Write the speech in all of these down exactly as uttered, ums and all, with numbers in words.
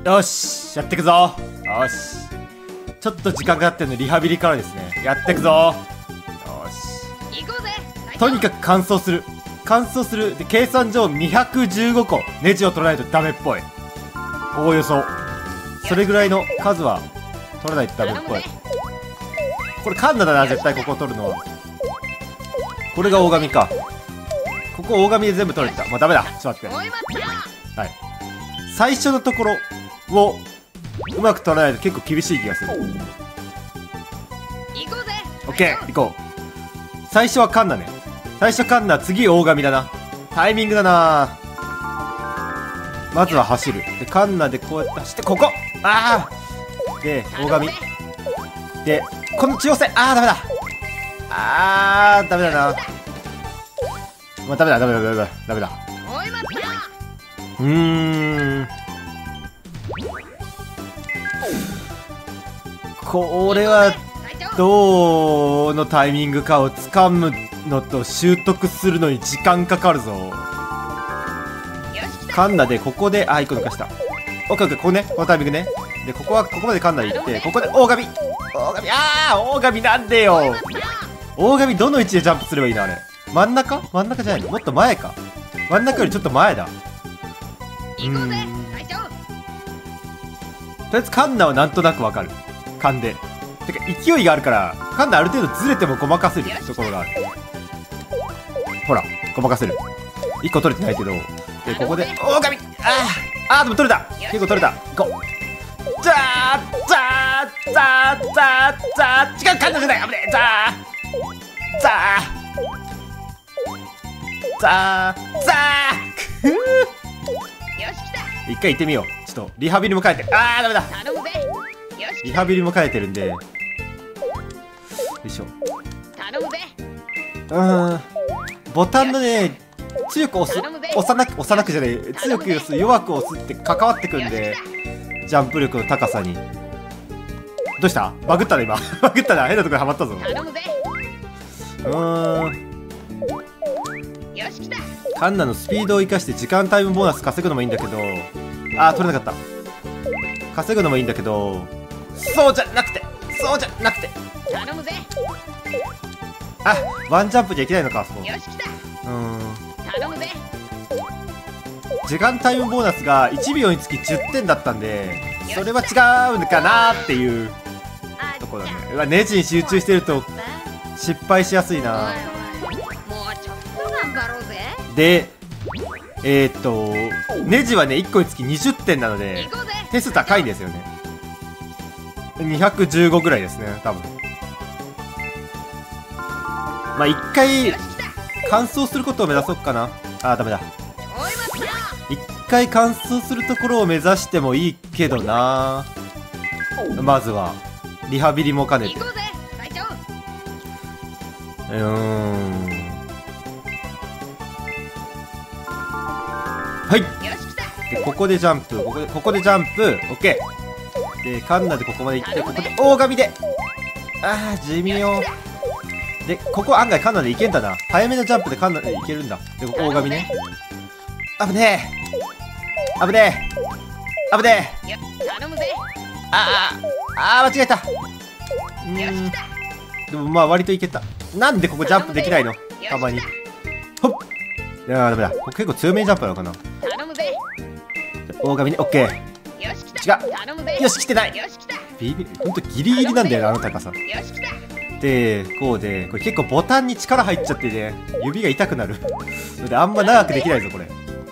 よし、やってくぞ。よし、ちょっと時間がかってるのリハビリからですね。やってくぞ。よし、 行こうぜ。 とにかく乾燥する乾燥する。で、計算上にひゃくじゅうごこネジを取らないとダメっぽい。おおよそそれぐらいの数は取らないとダメっぽい。これカンナだな、絶対ここを取るのは。これが大神か。ここ大神で全部取れてた。もうダメだ、ちょっと待って。 追いまった。 はい、最初のところをうまく取らないと結構厳しい気がする。 行こうぜ。 オッケー、行こう。最初はカンナね。最初カンナ、次大神だな。タイミングだな。まずは走る。で、カンナでこうやって走って、ここああで、大神で、この中央線、ああダメだ。あーダメだな。まあ、ダメだダメだダメだダメだ。 追いまった。 うーん、これはどのタイミングかをつかむのと習得するのに時間かかるぞ。カンナでここで、あ、いっこ抜かした。オッケーオッケー、ここね、このタイミングね。で、ここはここまでカンナで行って、ここで大神大神、ああ大神なんでよ。大神どの位置でジャンプすればいいのあれ。真ん中真ん中じゃないの、もっと前か。真ん中よりちょっと前だ。 行こうぜ。隊長。 とりあえずカンナはなんとなくわかる。勘で。てか勢いがあるからカンナある程度ずれてもごまかせるところがある。ほら、ごまかせる。いっこ取れてないけど。で、ここで大神、あーあーでも取れた。結構取れた。行こう。じゃあじゃあじゃあじゃあじゃあ違う、カンナじゃない。危ねえ。じゃあじゃあじゃあじゃあくーよし来た。 一回行ってみよう。ちょっとリハビリも書いて。あーダメだ。 頼むぜ。よしリハビリも書いてるんで。よいしょ。 頼むぜ。 うーん、ボタンのね、強く押す、押さなく、押さなくじゃない、強く押す、弱く押すって関わってくんで、ジャンプ力の高さに。どうした？バグったね今。バグったな、変なところにはまったぞ。 頼むぜ。 うーん、 よし来た。 カンナのスピードを生かして時間タイムボーナス稼ぐのもいいんだけど、あー取れなかった。稼ぐのもいいんだけど、そうじゃなくて、そうじゃなくて、 頼むぜ。 あ、ワンジャンプじゃいけないのか。そう、 よし来た。 うーん、 頼むぜ。 時間タイムボーナスがいちびょうにつきじゅってんだったんで、それは違うのかなっていうところだね。うわ、ネジに集中してると失敗しやすいな。 おいおい、もうちょっと頑張ろうぜ。 で、えー、っとネジはねいっこにつきにじゅってんなので行こうぜ。 点数高いんですよね。にひゃくじゅうごぐらいですね、多分。まあ一回よし来た。 乾燥することを目指そうかな。あーダメだ。 追いまった。 一回乾燥するところを目指してもいいけどな。まずはリハビリも兼ねて。 行こうぜ隊長。 うーん、はい。 よし来た。 で、ここでジャンプ、ここでここでジャンプ、オッケー。で、カンナでここまで行って、ここで大神で、あー地味よ。で、ここ案外カンナでいけんだな。早めのジャンプでカンナでいけるんだ。で、ここ大神ね。危ねえ危ねえ危ねえ。 よ頼むぜ。 あーあー間違えた。うーん、 よし来た。 でもまあ割といけた。なんでここジャンプできないの、たまに。ほっ、いやーダメだ。ここ結構強めにジャンプなのかな。 頼むぜ。 大神ね、オッケー。 よし来た。 違う、 頼むぜ。 よし来てない。 よし来た。よビビ、ほんとギリギリなんだよな、あの高さ。 し来た。 で、こうで、これ結構ボタンに力入っちゃってね、指が痛くなるのであんま長くできないぞこれ。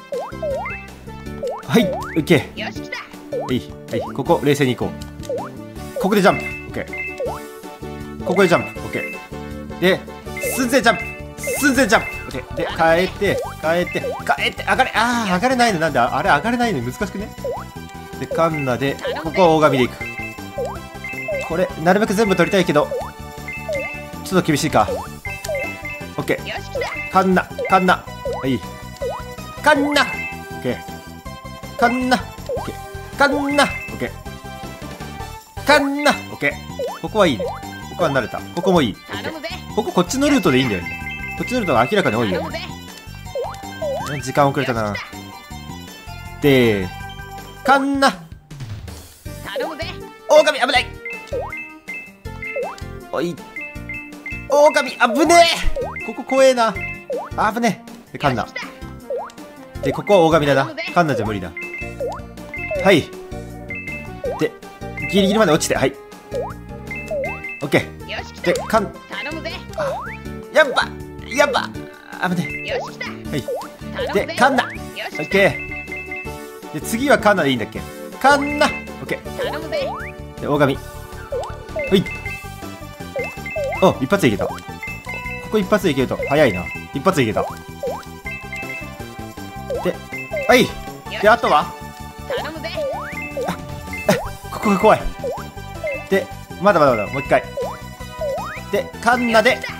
はい、オッケよし来た。 ー。はいはい、ここ冷静に行こう。ここでジャンプ、オッケー。ここでジャンプ、オッケー。で、寸前ジャンプ、寸前ジャンプ、オッケー。で、変えて変えて変えて、上がれ、あー上がれないの、なんであれ上がれないの難しくね。で、カンナでここは大神でいく。これなるべく全部取りたいけどちょっと厳しいか。オッケー。 よし来た。 カンナカンナ、はい、カンナ、オッケー。カンナ、オッケー。カンナ、オッケー。カンナ、オッケー。ここはいいね。ここは慣れた。ここもいい。オッケ頼むぜ。 ー。こここっちのルートでいいんだよね。こっちのルートが明らかに多いよ頼むぜ。 ね。時間遅れたな。で、カンナ、 頼むぜ。 狼危ない。おい狼危ねえ。ここ怖えな。危ねえ。でカンナで、ここは狼だな。カンナじゃ無理だ。はい。でギリギリまで落ちて、はい、オッケー。 よし来た。 でカン頼むぜ。 やっぱやっぱ危ねよし来た。 え。はい頼むぜ。 でカンナ、オよしッ来た。 ケー。で次はカンナでいいんだっけ。カンナ、オッケー。 頼むぜ。 で狼、はい。お、一発でいけた。ここ一発でいけると早いな。一発でいけた。で、はい。であとは頼むぜ。 ここが怖い。でまだまだまだもう一回。でカンナで、あー違う、くわ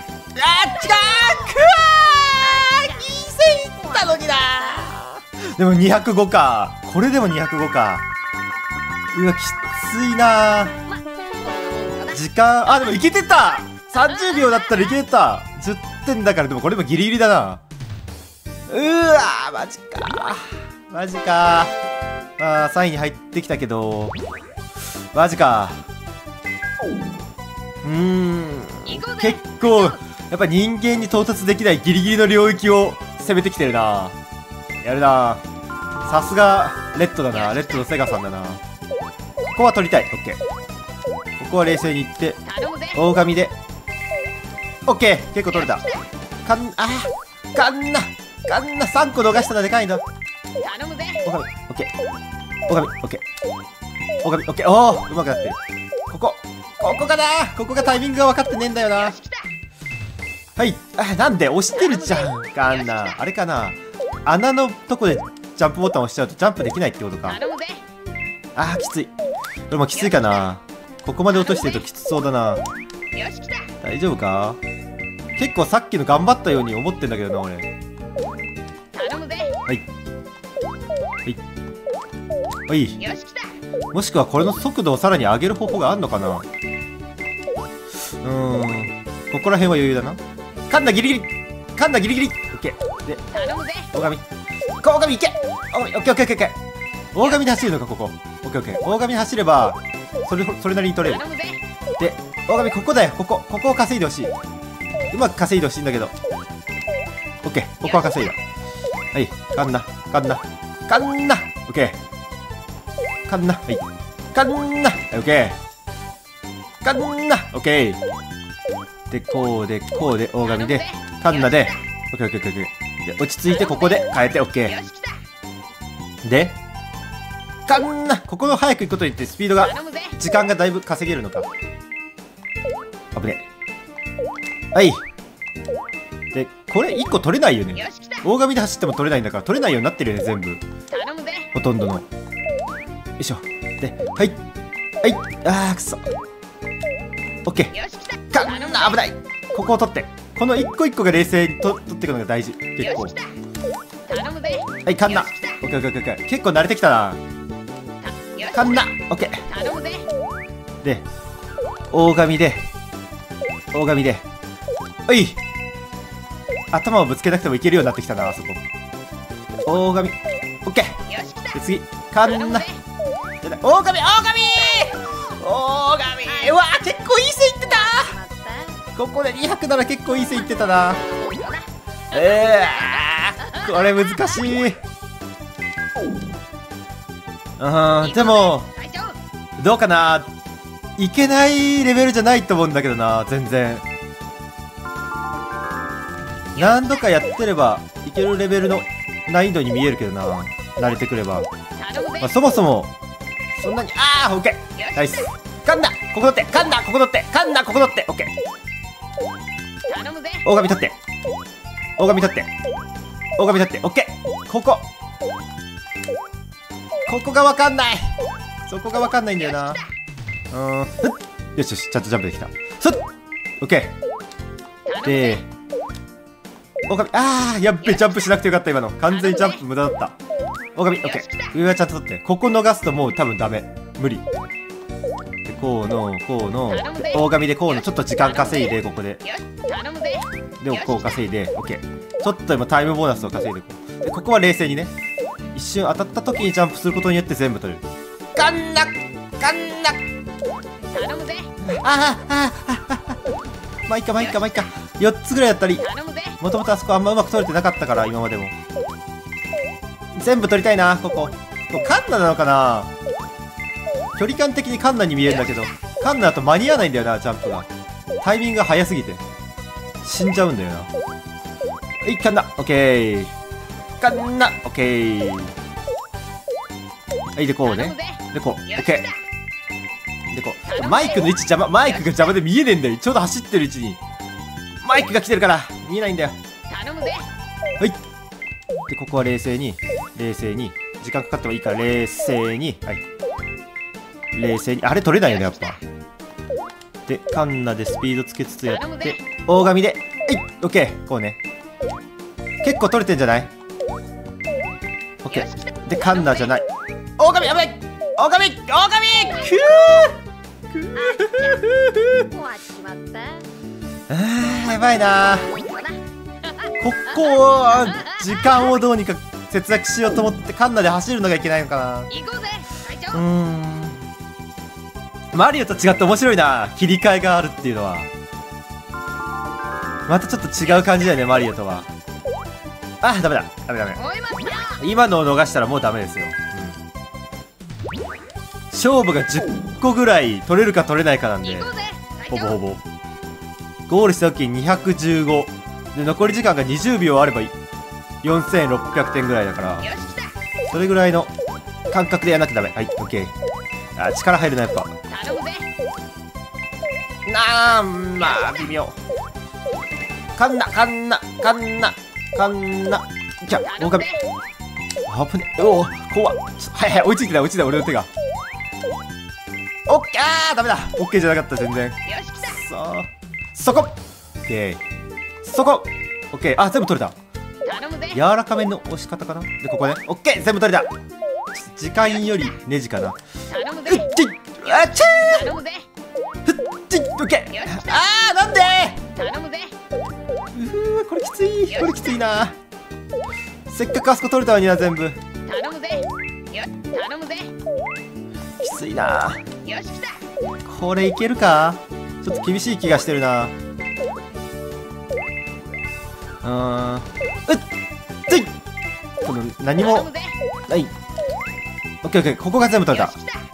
ーにせんいったのにな。でもにひゃくごか。これでもにひゃくごか。うわきついな。 ま、こんなもんかな。 時間、あでもいけてた。さんじゅうびょうだったらいけてた。じゅってんだから。でもこれもギリギリだな。うわーマジかマジか。まあさんいに入ってきたけどマジか。うーん行こうぜ。 結構やっぱ人間に到達できないギリギリの領域を攻めてきてるな。やるな。さすがレッドだな。レッドのセガさんだな。ここは取りたい。オッケー。ここは冷静にいって頼むぜ。 狼でオッケー。結構取れた。かんあーかんなかんなさんこ逃したらでかいな。 頼むぜ。 狼オッケー。狼オッケー。狼オッケー。おおうまくなってる。ここここかな。ここがタイミングが分かってねえんだよな。 よし来た。 はい。あなんで押してるじゃんかんな。あれかな、穴のとこでジャンプボタン押しちゃうとジャンプできないってことか。 頼むぜ。 あーきつい。これもきついかな。ここまで落としてるときつそうだな。 よし来た。 大丈夫か。結構さっきの頑張ったように思ってんだけどな俺。 頼むぜ。 はいはいはい。 よし来た。 もしくはこれの速度をさらに上げる方法があるのかな。うーんここら辺は余裕だな。カンナギリギリカンナギリギリオッケー。で頼むぜ。 狼狼いけ狼オッケーオッケーオッケーオッケー。大神で走るのかここ。オッケーオッケー。大神で走ればそれそれなりに取れる。 頼むぜ。 で大神ここだよ。ここここを稼いでほしい。うまく稼いでほしいんだけど。オッケーここは稼いだ。はいカンナカンナカンナオッケー。カンナはいカンナはいオッケー。カンナオッケー。でこうでこうで大神でカンナでオッケーオッケーオッケーオッケー。で落ち着いてここで変えてオッケよし来た。 ー。でカンナここの早く行くことによってスピードが頼むぜ。 時間がだいぶ稼げるのか。危ねえ。はいでこれいっこ取れないよね。 よし来た。 大神で走っても取れないんだから取れないようになってるよね全部頼むぜ。 ほとんどの。よいしょ。ではいはいあーくそオッケー。 よし来た。 カンナ危ない。ここを取ってこの一個一個が冷静にと取っていくのが大事結構。 よし来た。頼むぜ。 はいカンナよし来た。 オッケーオッケーオッケー。結構慣れてきたな。 よしカンナオッケー。 頼むぜ。 で大神で大神でおい頭をぶつけなくてもいけるようになってきたなあそこ。大神オッケー。 よし来た。 で次カンナ頼むぜ。 大神大神大神うわー結構いい線いってた。ここでにひゃくなら結構いい線いってたな。えー、これ難しい。うんでも隊長。 どうかな。いけないレベルじゃないと思うんだけどな全然。何度かやってればいけるレベルの難易度に見えるけどな慣れてくれば。 頼むぜ。 まあ、そもそもそんなにあーオッケーナイス。カンナここ取ってカンナここ取ってカンナここ取ってオッケー。 頼むぜ。 大神取って大神取って大神取ってオッケー。ここここが分かんない。そこが分かんないんだよな。うーんふっよしよしちゃんとジャンプできた。すっオッケー。で大神あーやっべジャンプしなくてよかった今の。完全にジャンプ無駄だった。大神オッケー。上はちゃんと取ってここ逃すともう多分ダメ無理。でこうのこうの大神でこうのちょっと時間稼いでここでよし頼むぜ。 でもこう稼いでオッケー。ちょっと今タイムボーナスを稼いでこうでここは冷静にね一瞬当たった時にジャンプすることによって全部取れる。カンナカかんな。 頼むぜ。 ああああまあいいかまあいいかまあいいか。よっつぐらいだったり、 頼むぜ。 もともとあそこあんまうまく取れてなかったから今までも。全部取りたいなここ。ここカンナなのかな。距離感的にカンナに見えるんだけど、カンナだと間に合わないんだよな、ジャンプが。タイミングが早すぎて死んじゃうんだよな。はい、カンナオッケー。カンナオッケー。はい、でこうね。でこうオッケー。でこうマイクの位置邪魔、マイクが邪魔で見えねえんだよ。ちょうど走ってる位置にマイクが来てるから見えないんだよ。 頼むぜ。 はい。でここは冷静に冷静に、時間かかってもいいから冷静に、はい、冷静に。あれ取れないよねやっぱ。でカンナでスピードつけつつやって大神で、はいオッケー。こうね、結構取れてんじゃない。オッケー。でカンナじゃない、大神。やばい、大神大神。くーくー終わっちまった。 あーやばいな。ここは時間をどうにか節約しようと思ってカンナで走るのがいけないのかな。 行こうぜ隊長。 うーん、マリオと違って面白いな、切り替えがあるっていうのは。またちょっと違う感じだよねマリオとは。あ、ダメだダメダメ。 追いますよ。 今のを逃したらもうダメですよ、うん、勝負がじゅっこぐらい取れるか取れないかなんで、 行こうぜ隊長。 ほぼほぼゴールした時ににひゃくじゅうごで、残り時間がにじゅうびょうあればよんせんろっぴゃくてんぐらいだから、 よし来た。 それぐらいの感覚でやんなきゃダメ。はいオッケー。あ、力入るなやっぱ。 頼むぜ。 なあ、まあ微妙。カンナカンナカンナカンナ。じゃあ大神危ね。おお怖っ。はいはい追いついてない追いついてない俺の手が。オッケー。あーダメだ。オッケーじゃなかった全然。 よし来た。 さあそこオッケー。そこオッケー。あ全部取れた。 頼むぜ。 柔らかめの押し方かな。でここねオッケー全部取れた。時間よりネジかな。 頼むぜ。 うっちあっちゃ頼むぜ。 ーふっちオッケー。あーなんで頼むぜ。 うーこれきついこれきついな。せっかくあそこ取れたのにな全部。 頼むぜ。よ頼むぜ。 きついな。 よし来た。 これいけるか。ちょっと厳しい気がしてるな。うーんうっついこの何も頼むぜ。 はいオッケーオッケー。ここが全部取れた。 よし来た。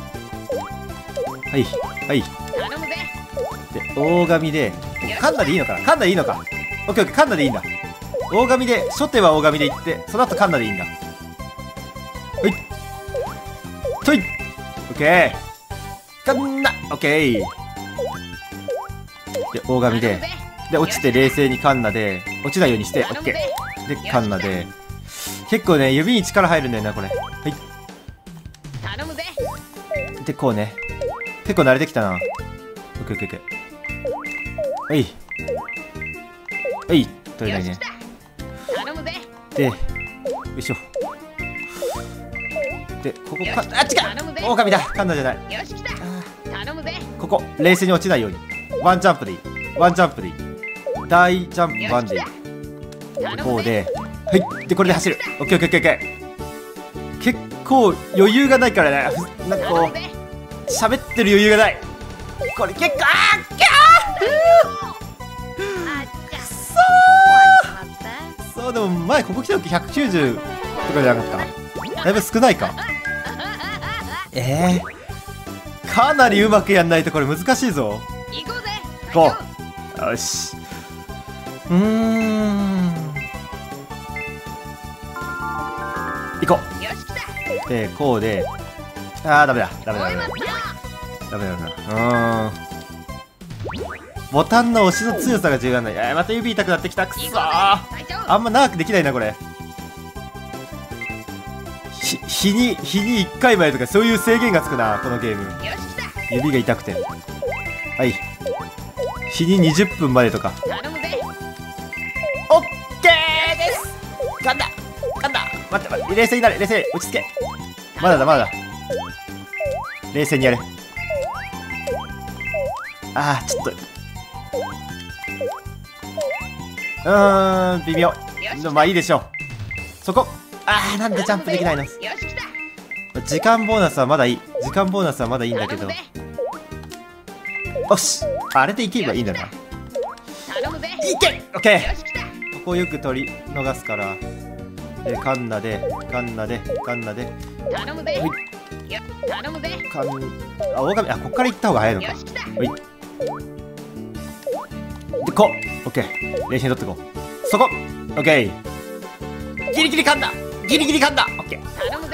はいはい頼むぜ。 で大神でカンナでいいのかな。カンナでいいのか。オッケーオッケーカンナでいいんだ。大神で初手は大神でいってその後カンナでいいんだ。はいといオッケーカンナオッケーで大神でで落ちて冷静にカンナで落ちないようにしてオッケーでカンナで。結構ね指に力入るんだよなこれ。はい頼むぜ。 でこうね結構慣れてきたな。オッケーオッケーオッケー。はいはい取れないね。 頼むぜ。 でよいしょでここかあっちか頼むぜ。 オオカミだ。カンナじゃない。 よし来た。頼むぜ。 ここ冷静に落ちないようにワンジャンプでいい。ワンジャンプでいい。大ジャンプワンでいい。 頼むぜ。 こうではいでこれで走る。オッケーオッケーオッケーオッケー。結構余裕がないからね。なんかこう頼むぜ。 喋ってる余裕がない。これ結構あーキャあっちゃ。 ーそ終わっちまった。 うそうでも前ここ来た時ひゃくきゅうじゅうとかじゃなかった。だいぶ少ないか。えー、かなりうまくやんないとこれ難しいぞ。 行こうぜ。 行こうよし。うーん行こう。よし来た。 うでこうであーダメだダメだダメだ追いますよ。 ダメだダメだ。うーんボタンの押しの強さが重要なんだ。いやまた指痛くなってきた。くそ行こうぜー隊長。 あんま長くできないなこれ。ひ日に日にいっかいまでとかそういう制限がつくなこのゲーム。 よし来た。 指が痛くてはい日ににじゅっぷんまでとか。 頼むぜ。 オッケーです。噛んだ噛んだ。待って待って冷静になれ冷静に落ち着け。まだだまだだ。冷静にやれ。あーちょっとうーん微妙。でもまあいいでしょう。そこあーなんでジャンプできないの。 よし来た。 時間ボーナスはまだいい。時間ボーナスはまだいいんだけど。 頼むぜよし、あれでいけばいいんだな。 頼むぜいけ、オッケよー。 し来たここをよく取り逃すから。で、カンナで、カンナで、カンナで、 頼むぜはいよ頼むぜカン、あ、大神、あ、こっから行った方が早いのか。 よし来たはい。で、こう、オッケー。冷静に取ってこう。そこ、オッケー。ギリギリ噛んだ。ギリギリ噛んだ。オッケー。 頼むぜ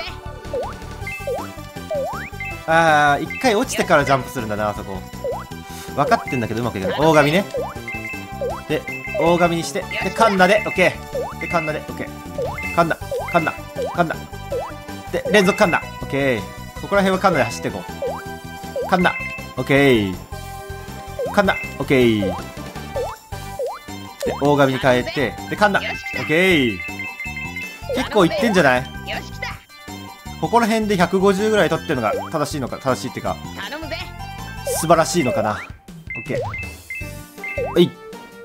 あー、一回落ちてからジャンプするんだな、あそこ。分かってんだけどうまくいかない。大神ね。で、大神にして、で、カンナで、オッケー。で、カンナで、オッケー。カンナ、カンナ、カンナ。で、連続カンナ、オッケー。ここら辺はカンナで走っていこう。カンナ、オッケー。カンナ、オッケー。で、大神に変えて、で、カンナ、オッケー。結構いってんじゃない？ よし来たここら辺でひゃくごじゅうぐらい取ってるのが正しいのか、正しいっていうか、 頼むぜ素晴らしいのかな。オッケー。はい。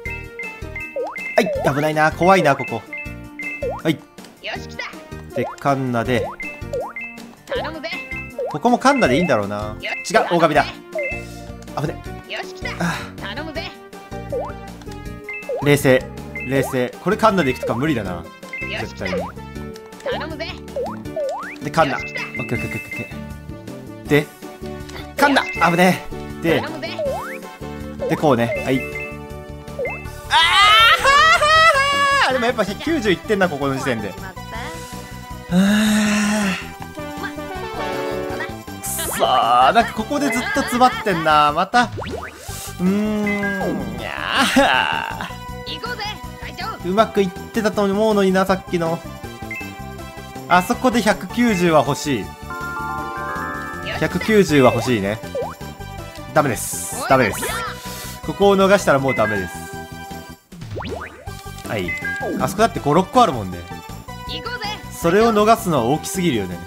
はい、危ないな。怖いな、ここ。はい。 よし来たで、カンナで、 頼むぜここもカンナでいいんだろうな。違う、大神だ。危ね。 よし来たあ頼むぜー冷静。冷静。これカンナでいくとか無理だな。 よし来た絶対に。 頼むぜで、カンナ。オッケーオッケーオッケーオッケー。で、カンナ危ねえ。で頼、むぜで、こうね。はい。あーでもやっぱきゅうじゅういってんな、ここの時点で。 しまったあまこんなもんかなーくそー、なんかここでずっと詰まってんな。また、うーん、いや行こうぜ隊長ーうまくいってたと思うのにな、さっきの。あそこでひゃくきゅうじゅうは欲しい。ひゃくきゅうじゅうは欲しいね。ダメです。ダメです。ここを逃したらもうダメです。はい。あそこだってご、ろっこあるもんね。 行こうぜそれを逃すのは大きすぎるよね。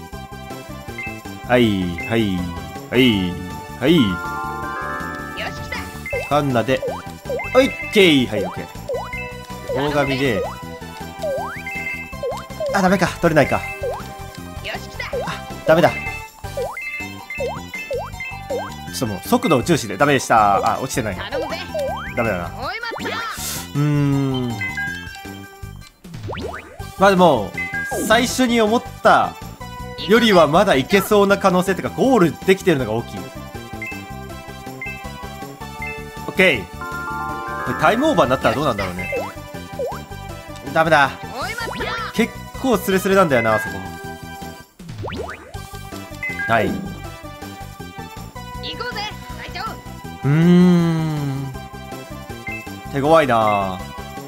はい、はい、はい、はい。 よし来たカンナで、オッケー。はい、オッケー。大神で、あ、ダメか。取れないか。 よし来たあ、ダメだ。ちょっともう、速度を重視で。ダメでした。あ、落ちてない。 頼むぜダメだな。 おい待ったうーん。まあでも、最初に思ったよりはまだいけそうな可能性っていうか、ゴールできてるのが大きい。オッケー。これタイムオーバーになったらどうなんだろうね。ダメだ。 おい待った結構スレスレなんだよな、あそこ。はい。う行こうぜ隊長ーん。手強いな。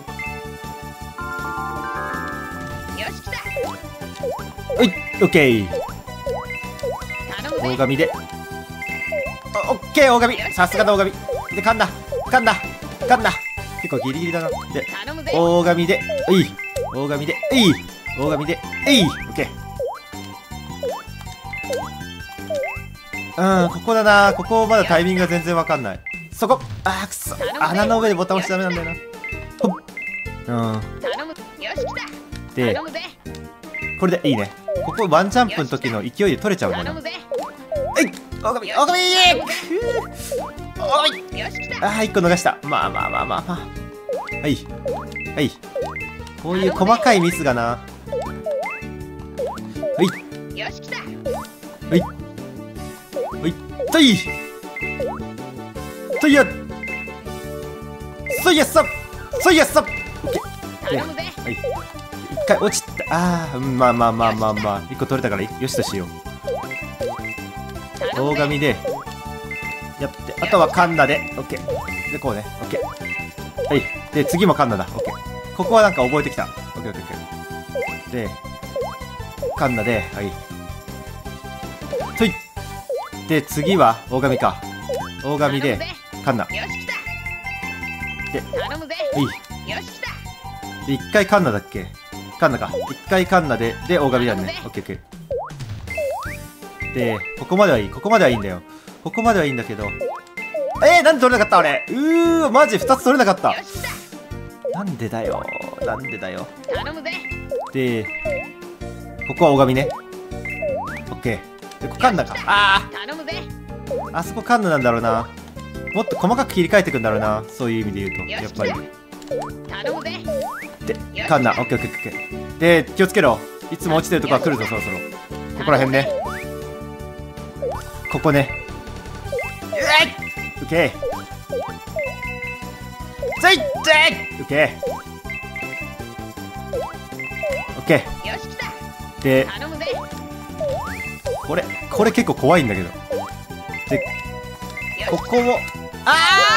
よし来たはい、オッケー。 頼むぜ大神で。あオッケー、大神。さすがの大神。で、噛んだ。噛んだ。噛んだ。結構ギリギリだな。で、 頼むぜ大神で。うい。大神で。うい。大神で。うい。オッケー。うん、ここだな。ここまだタイミングが全然わかんない。そこ。あー、くそ。穴の上でボタン押しちゃダメなんだよな。ほっ。うん。 頼むよし来たで頼、むぜこれでいいね。ここワンジャンプの時の勢いで取れちゃうんだな。 頼むぜはい。大神。大神。大神。 よし来たあー、一個逃した。まあまあまあまあまあ。はい。はい。こういう細かいミスがな。はい。 よし来たはい。はい。とい。といや。そいやっさ。そいやっさ。オッケー。 頼むぜはい。一回落ちた。ああ、うんまあまあまあまあまあ。一個取れたからよしとしよう。大神で。やって。あとはカンナで。オッケー。で、こうね。オッケー。はい。で、次もカンナだ。オッケー。ここはなんか覚えてきた。オッケーオッケーオッケー。で、カンナで。はい。とい。で、次は大神か。大神で、カンナ。 よし来たで、 頼むぜはい。 よし来たで、一回カンナだっけ？カンナか。一回カンナで、で、大神だね。オッケーオッケー。で、ここまではいい。ここまではいいんだよ。ここまではいいんだけど。えー、なんで取れなかった俺。うー、マジ二つ取れなかった。 よし来なんでだよ。なんでだよ。 た頼むぜで、ここは大神ね。オッッケー。でここカンナか。あ頼むぜ。 ああそこカンナなんだろうな。もっと細かく切り替えていくんだろうな、そういう意味で言うとやっぱり。 頼むぜ。 でカンナ、オッケーオッケーオッケー。で気をつけろ、いつも落ちてるとこは来るぞそろそろ。ここら辺ね、ここね。オッケー。ついてオッケーオッケー。 よし来た。 で頼むぜ。 これこれ結構怖いんだけど。でここをあ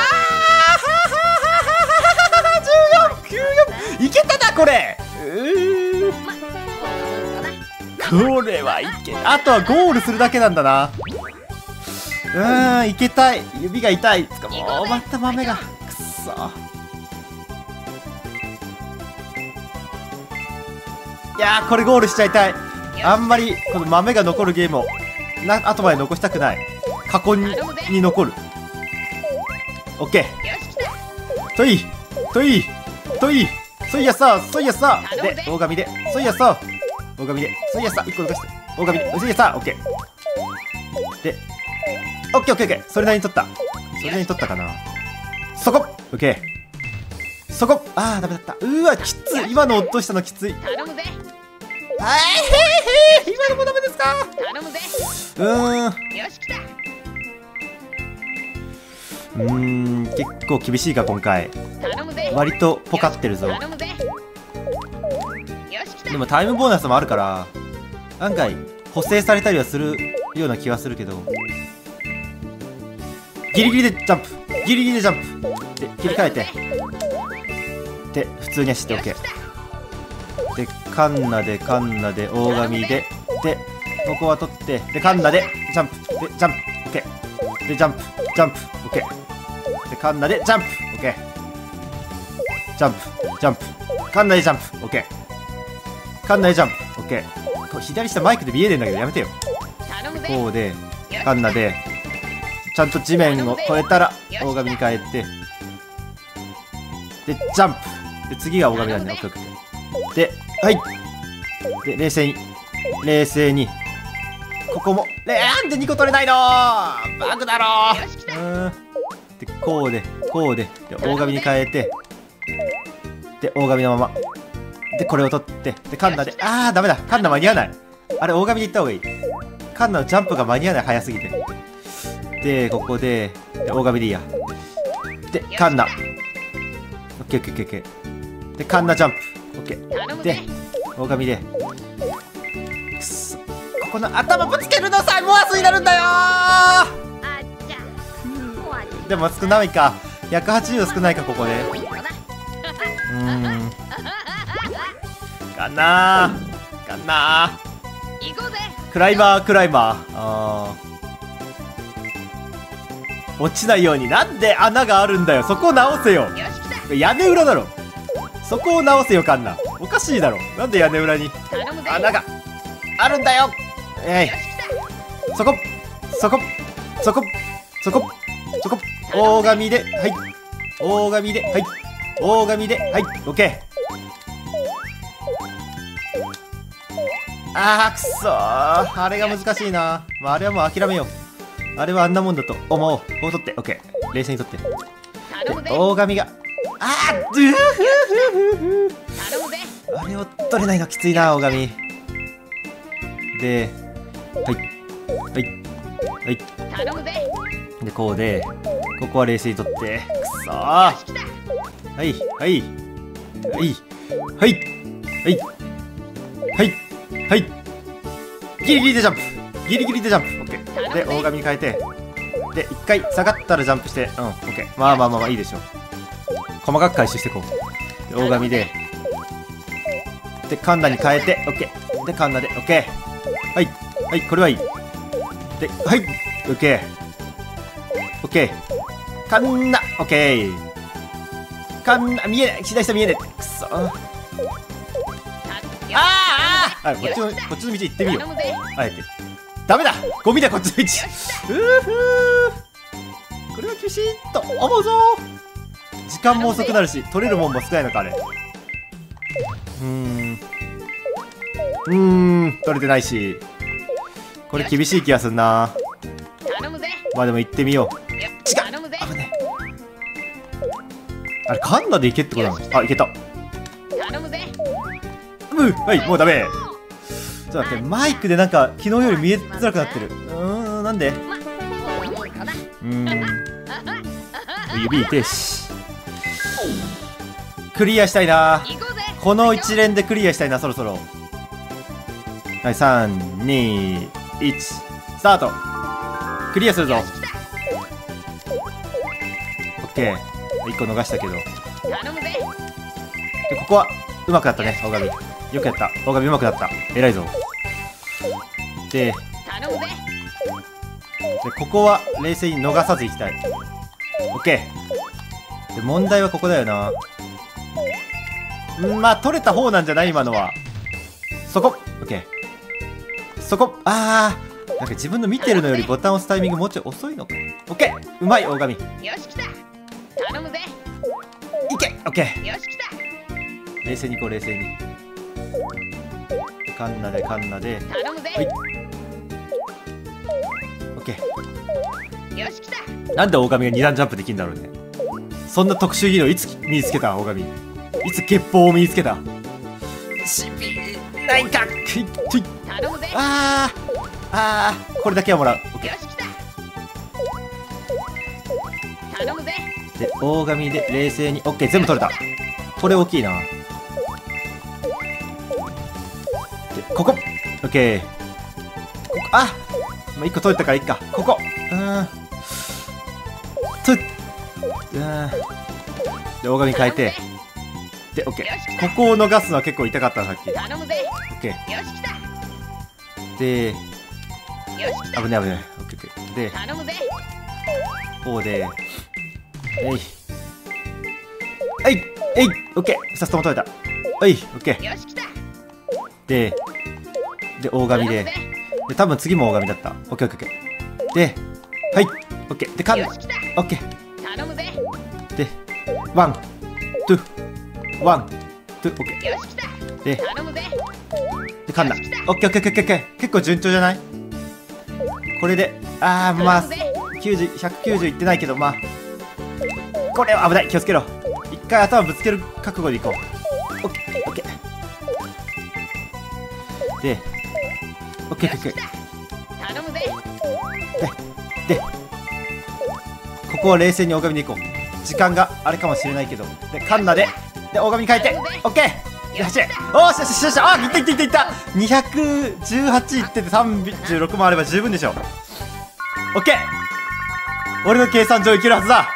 あじゅうよん、きゅうよんいけたなこれ。うーま、そうだな。 これはいけ、あとはゴールするだけなんだな。うーんいけたい、指が痛い。つかもうまた豆がくっそ。いやーこれゴールしちゃいたい。あんまりこの豆が残るゲームをな後まで残したくない。過去にに残る。オッケー。 よし来た。 といいといいといいそいやさそいやさで大神でそいやさ大神でそいやさいっこ抜かして大神でそいやさオッケーでオッケーオッケーオッケー。それなりに取った。それなりに取ったかな。そこオッケー。そこあーダメだった。うーわきつい。今の落としたのきつい。 頼むぜ。 あーへーへー今のもダメですか。 頼むぜ。 うーんよし来た。 うーん結構厳しいか今回。 頼むぜ。 割とポカってるぞ。 頼むぜ。よし来た。 でもタイムボーナスもあるから案外補正されたりはするような気はするけど、ギリギリでジャンプギリギリでジャンプで切り替えてで普通に走って OK でカンナでカンナで大神ででここは取ってでカンナでジャンプでジャンプ OK でジャンプジャンプ OK でカンナでジャンプ OK ジャンプジャンプカンナでジャンプ OK カンナでジャンプ OK。 これ左下マイクで見えねえんだけどやめてよ。 頼むぜ。 こうでカンナでちゃんと地面を越えたら大神に変えてでジャンプで次が大神なんで OK ではいで冷静に冷静にここもえなんでにこ取れないのバグだろよし来た。 うーんでこうでこうでで大神に変えてで大神のままでこれを取ってでカンナであーダメだカンナ間に合わない。あれ大神で行った方がいい。カンナのジャンプが間に合わない早すぎて。でここでで大神でいいや。でカンナオッケーオッケーオッケーでカンナジャンプオッケーで大神でくそここの頭ぶつけるのさモアスになるんだよー。 あっちゃ。もうあっちゃ。 でも少ないかひゃくはちじゅう少ないかここで。うそうだな。 ーんかなーかなー行こうぜ。 クライマークライマーあー落ちないようになんで穴があるんだよ。そこを直せよ。 よし来た。 屋根裏だろ。そこを直せよカンナ。おかしいだろ。なんで屋根裏に頼むぜ。 穴があるんだよ。えいよし来た。 そこそこそこそこそこ大神ではい大神ではい大神ではいオッケー。あーくそーあれが難しいな。まあ、あれはもう諦めよう。あれはあんなもんだと思おう。こう取ってオッケー冷静に取って頼むぜ。 大神があードゥーフーフーフー頼むぜ。 あれを取れないのきついな大神ではいはいはい頼むぜ。 でこうでここは冷静に取ってくそーよし来た。 はいはいはいはいはいはいはいギリギリでジャンプギリギリでジャンプオッケーで大神に変えてで一回下がったらジャンプしてうんオッケーまあまあまあまあいいでしょう。細かく回収していこうで大神ででカンナに変えてオッケーでカンナでオッケーはいはいこれはいいではいオッケーオッケーカンナオッケーカンナ見えない左下見えないくそあよああこっちのこっちの道行ってみよう頼むぜ。 あえてダメだゴミだこっちの道うーふーこれは厳しいと思うぞ。時間も遅くなるし取れるもんも少ないのかあれ。うーんうーん取れてないしこれ厳しい気がすんな。 頼むぜ。 まあでも行ってみよう。 違う。頼むぜ。 危ねえ。あれカンナで行けってことなの？あ、行けた。 頼むぜ。 うっ、はい、もうダメ。ちょっと待って、マイクでなんか昨日より見えづらくなってる。うーん、なんで？ ま、そんなもんかな。 うーん。指痛いし。クリアしたいな。 行こうぜ。 この一連でクリアしたいな、そろそろ。はい、さん、に、いち、スタート。クリアするぞ。オッケー。いっこ逃したけど。で、 頼むぜ。 ここは、うまくなったね、大神。よくやった。大神うまくなった。偉いぞ。で、 頼むぜ。 で、ここは冷静に逃さず行きたい。オッケー。で、問題はここだよな。んまあ、取れた方なんじゃない今のは。そこオッケー。そこあーなんか自分の見てるのよりボタンを押すタイミングもうちょい遅いのか。オッケーうまい大神。いよし来た。頼むぜ。 けオッケーよし来た。 冷静に行こう冷静に。カンナでカンナで。 頼むぜ。 はいオッケよし来た。 ーなんで大神が二段ジャンプできるんだろうね。そんな特殊技能いつ身につけた大神。いつ月報を身につけた。しびないかくいとい頼むぜ。 あーあーこれだけはもらう。オッケよし来た。頼むぜ。 ーで大神で冷静に。オッケー全部取れた。これ大きいな。でここオッケーここあまあ、いっこ取れたからいっか。ここうーんとうーんで大神変えてでオッケーここを逃すのは結構痛かったなさっき。 頼むぜ。 オッケよし来た。 ーでよし来た。 危ない危ない。オッケーオッケーで頼むぜ。 こうでえいえいえいオッケーふたつとも取れた。はいオッケーよし来た。 でで大神で頼むぜ。 で多分次も大神だった。オッケーオッケーオッケーではいオッケーでカンナよし来た。 オッケー頼むぜ。 でワンツーワンツーオッケよし来た。 ーで頼むぜ。 でカンナオッケーオッケーオッケーオッケーオッケー結構順調じゃない？これでああまあ頼むぜ。 きゅうじゅう、ひゃくきゅうじゅういってないけどまあこれは危ない気をつけろ。一回頭ぶつける覚悟でいこう。オッケーオッケーでオッケーオッケーオッケー頼むぜ。 でここは冷静に大神でいこう。時間があれかもしれないけどでカンナでで大神変えてオッケーよしよしよしよしよしあいったいったいったいったにひゃくじゅうはちいっててさんじゅうろくもあれば十分でしょ。オッケー俺の計算上いけるはずだ。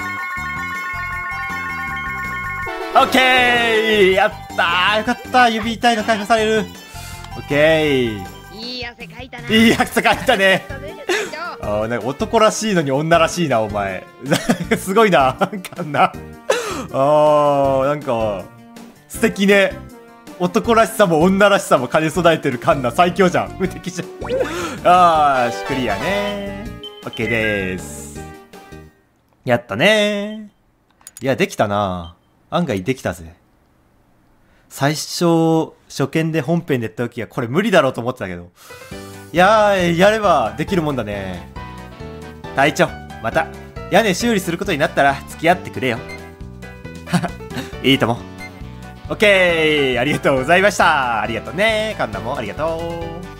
オッケーやったーよかったー指痛いの解放される。オッケーいい汗かいたな。 いい汗かいたね。 隊長。 あーなんか男らしいのに女らしいなお前すごいなかんなあーなんか素敵ね。男らしさも女らしさも兼ね備えてるカンナ最強じゃん無敵じゃんあーしクリアね。オッケーでーす。やったねー。いやできたな。案外できたぜ。最初初見で本編でやった時はこれ無理だろうと思ってたけどいやーやればできるもんだね。隊長また屋根修理することになったら付き合ってくれよいいとも。オッケーありがとうございました。ありがとうねカンナもありがとう。